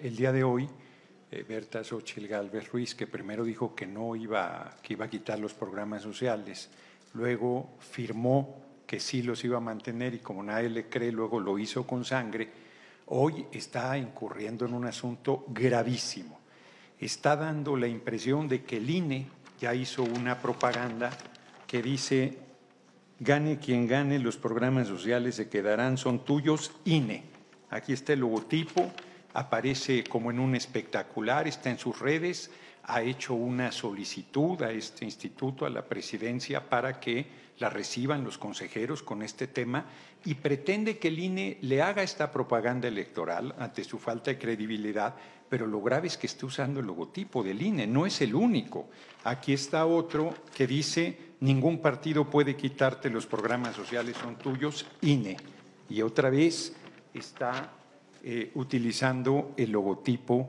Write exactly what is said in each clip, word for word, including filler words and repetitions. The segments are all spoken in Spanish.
el día de hoy, eh, Berta Xochitl Gálvez Ruiz, que primero dijo que no iba, que iba a quitar los programas sociales, luego firmó que sí los iba a mantener y como nadie le cree, luego lo hizo con sangre, hoy está incurriendo en un asunto gravísimo. Está dando la impresión de que el I N E ya hizo una propaganda que dice: gane quien gane, los programas sociales se quedarán, son tuyos, I N E. Aquí está el logotipo, aparece como en un espectacular, está en sus redes, ha hecho una solicitud a este instituto, a la presidencia, para que la reciban los consejeros con este tema y pretende que el I N E le haga esta propaganda electoral ante su falta de credibilidad, pero lo grave es que esté usando el logotipo del I N E, no es el único. Aquí está otro que dice: ningún partido puede quitarte los programas sociales, son tuyos, I N E. Y otra vez está eh, utilizando el logotipo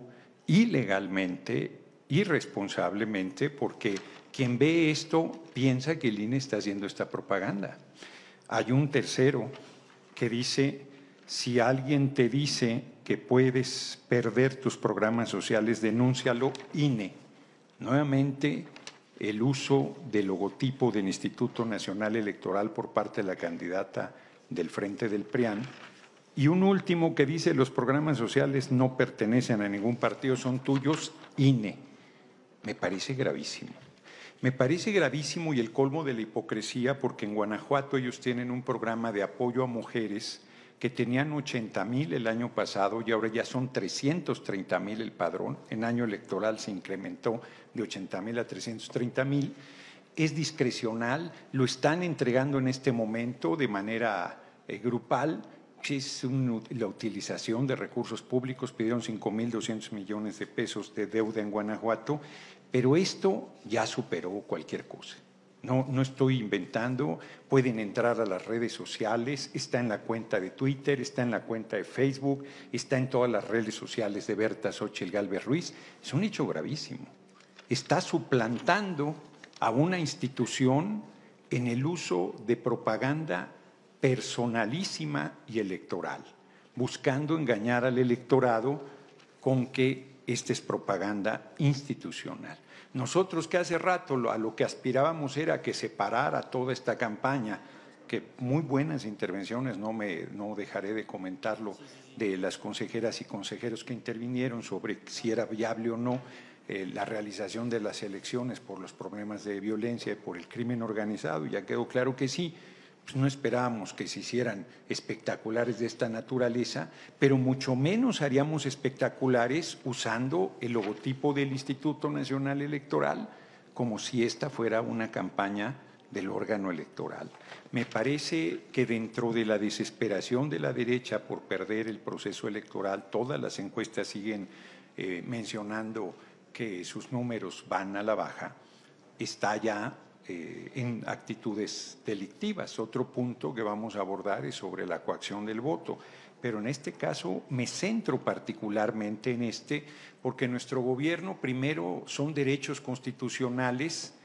ilegalmente, irresponsablemente, porque quien ve esto piensa que el I N E está haciendo esta propaganda. Hay un tercero que dice: si alguien te dice que puedes perder tus programas sociales, denúncialo, I N E. Nuevamente, el uso del logotipo del Instituto Nacional Electoral por parte de la candidata del Frente del P R I A N. Y un último que dice: los programas sociales no pertenecen a ningún partido, son tuyos, I N E. Me parece gravísimo. Me parece gravísimo y el colmo de la hipocresía, porque en Guanajuato ellos tienen un programa de apoyo a mujeres que tenían ochenta mil el año pasado y ahora ya son trescientos treinta mil el padrón. En año electoral se incrementó de ochenta mil a trescientos treinta mil. Es discrecional, lo están entregando en este momento de manera eh, grupal. Es un, la utilización de recursos públicos, pidieron cinco mil doscientos millones de pesos de deuda en Guanajuato, pero esto ya superó cualquier cosa. No, no estoy inventando, pueden entrar a las redes sociales, está en la cuenta de Twitter, está en la cuenta de Facebook, está en todas las redes sociales de Berta Xochitl Gálvez Ruiz. Es un hecho gravísimo. Está suplantando a una institución en el uso de propaganda personalísima y electoral, buscando engañar al electorado con que esta es propaganda institucional. Nosotros, que hace rato a lo que aspirábamos era que se parara toda esta campaña, que muy buenas intervenciones, no, me, no dejaré de comentarlo, de las consejeras y consejeros que intervinieron sobre si era viable o no eh, la realización de las elecciones por los problemas de violencia y por el crimen organizado, ya quedó claro que sí. Pues no esperábamos que se hicieran espectaculares de esta naturaleza, pero mucho menos haríamos espectaculares usando el logotipo del Instituto Nacional Electoral como si esta fuera una campaña del órgano electoral. Me parece que dentro de la desesperación de la derecha por perder el proceso electoral, todas las encuestas siguen eh, mencionando que sus números van a la baja, está ya Eh, en actitudes delictivas. Otro punto que vamos a abordar es sobre la coacción del voto, pero en este caso me centro particularmente en este porque nuestro gobierno, primero, son derechos constitucionales,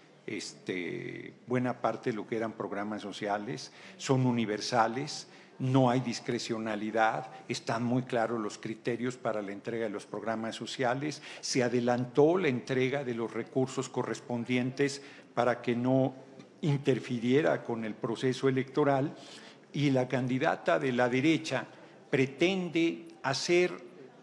este, buena parte de lo que eran programas sociales, son universales, no hay discrecionalidad, están muy claros los criterios para la entrega de los programas sociales, se adelantó la entrega de los recursos correspondientes para que no interfiriera con el proceso electoral, y la candidata de la derecha pretende hacer,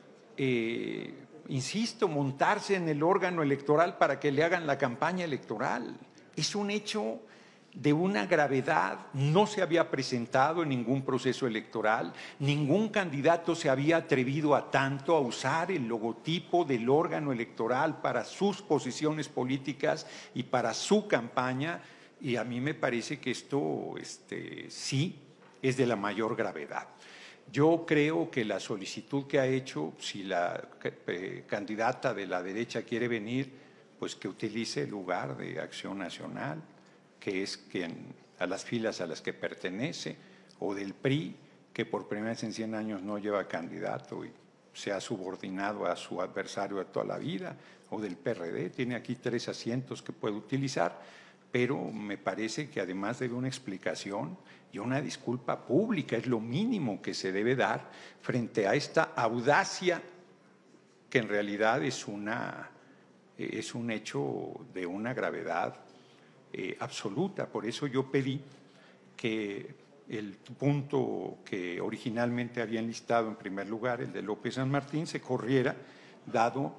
eh, insisto, montarse en el órgano electoral para que le hagan la campaña electoral. Es un hecho de una gravedad, no se había presentado en ningún proceso electoral, ningún candidato se había atrevido a tanto, a usar el logotipo del órgano electoral para sus posiciones políticas y para su campaña, y a mí me parece que esto este, sí es de la mayor gravedad. Yo creo que la solicitud que ha hecho, si la eh, candidata de la derecha quiere venir, pues que utilice el lugar de Acción Nacional, que es quien, a las filas a las que pertenece, o del P R I, que por primera vez en cien años no lleva candidato y se ha subordinado a su adversario de toda la vida, o del P R D, tiene aquí tres asientos que puede utilizar, pero me parece que además de una explicación y una disculpa pública, es lo mínimo que se debe dar frente a esta audacia que en realidad es, una, es un hecho de una gravedad eh, absoluta. Por eso yo pedí que el punto que originalmente había enlistado en primer lugar, el de López San Martín, se corriera, dado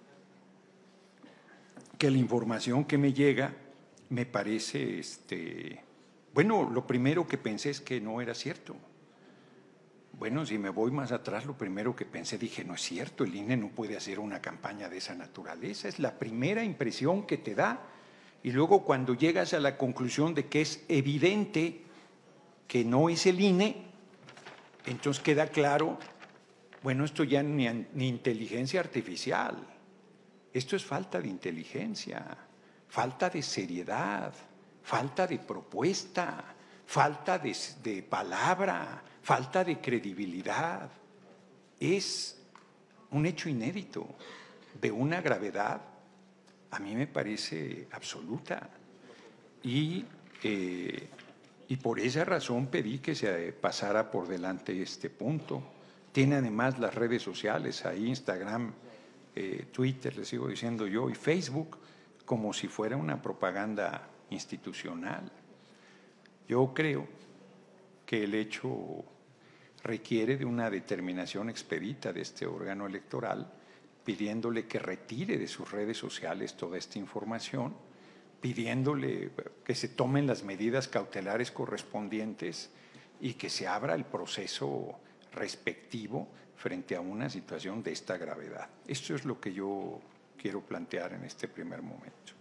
que la información que me llega me parece, este, bueno, lo primero que pensé es que no era cierto. Bueno, si me voy más atrás, lo primero que pensé, dije, no es cierto, el I N E no puede hacer una campaña de esa naturaleza, es la primera impresión que te da. Y luego cuando llegas a la conclusión de que es evidente que no es el I N E, entonces queda claro, bueno, esto ya ni, ni inteligencia artificial, esto es falta de inteligencia, falta de seriedad, falta de propuesta, falta de, de palabra, falta de credibilidad. Es un hecho inédito, de una gravedad, a mí me parece absoluta. Y, eh, y por esa razón pedí que se pasara por delante este punto. Tiene además las redes sociales, ahí Instagram, eh, Twitter, le sigo diciendo yo, y Facebook, como si fuera una propaganda institucional. Yo creo que el hecho requiere de una determinación expedita de este órgano electoral, pidiéndole que retire de sus redes sociales toda esta información, pidiéndole que se tomen las medidas cautelares correspondientes y que se abra el proceso respectivo frente a una situación de esta gravedad. Esto es lo que yo quiero plantear en este primer momento.